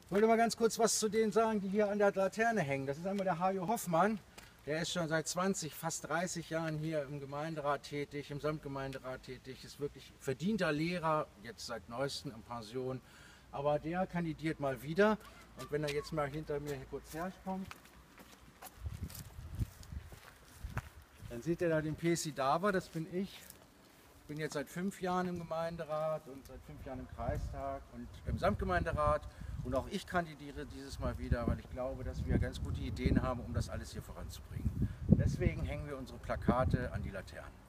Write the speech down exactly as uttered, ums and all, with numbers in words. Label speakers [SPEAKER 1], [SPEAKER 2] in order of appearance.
[SPEAKER 1] Ich wollte mal ganz kurz was zu denen sagen, die hier an der Laterne hängen. Das ist einmal der Hajo Hoffmann. Der ist schon seit zwanzig, fast dreißig Jahren hier im Gemeinderat tätig, im Samtgemeinderat tätig, ist wirklich verdienter Lehrer, jetzt seit neuestem in Pension. Aber der kandidiert mal wieder. Und wenn er jetzt mal hinter mir hier kurz herkommt, dann seht ihr da den P C Daber, das bin ich. Ich bin jetzt seit fünf Jahren im Gemeinderat und seit fünf Jahren im Kreistag und im Samtgemeinderat. Und auch ich kandidiere dieses Mal wieder, weil ich glaube, dass wir ganz gute Ideen haben, um das alles hier voranzubringen. Deswegen hängen wir unsere Plakate an die Laternen.